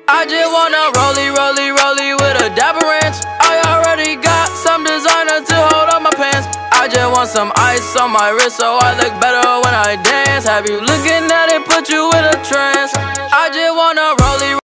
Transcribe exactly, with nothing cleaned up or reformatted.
I just wanna rollie, rollie, rollie with a dapper ranch. I already got some designer to hold on my pants. I just want some ice on my wrist so I look better when I dance. Have you looking at it, put you in a trance. I just wanna rollie,